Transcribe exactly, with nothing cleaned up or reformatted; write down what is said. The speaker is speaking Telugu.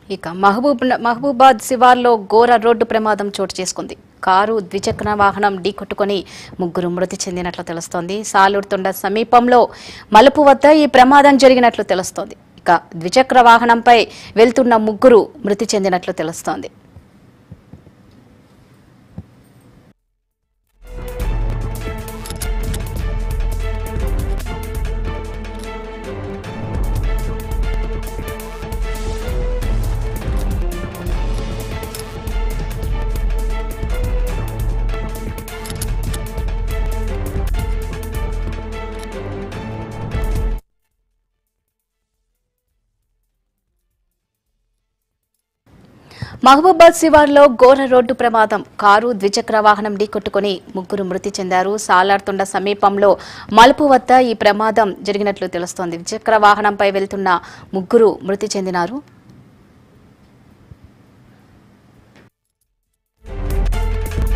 ఇక మహబూబ్ మహబూబాద్ శివార్లో ఘోర రోడ్డు ప్రమాదం చోటు చేసుకుంది. కారు ద్విచక్ర వాహనం ఢీకొట్టుకుని ముగ్గురు మృతి చెందినట్లు తెలుస్తోంది. సాలూరుతుండ సమీపంలో మలుపు వద్ద ఈ ప్రమాదం జరిగినట్లు తెలుస్తోంది. ఇక ద్విచక్ర వాహనంపై వెళ్తున్న ముగ్గురు మృతి చెందినట్లు తెలుస్తోంది. మహబూబాద్ శివార్లో ఘోర రోడ్డు ప్రమాదం. కారు ద్విచక్ర వాహనం ఢీకొట్టుకుని ముగ్గురు మృతి చెందారు. సాలార్తుండ సమీపంలో మలుపు వద్ద ఈ ప్రమాదం జరిగినట్లు తెలుస్తోంది. ద్విచక్ర వాహనంపై వెళ్తున్న ముగ్గురు మృతి చెందినారు.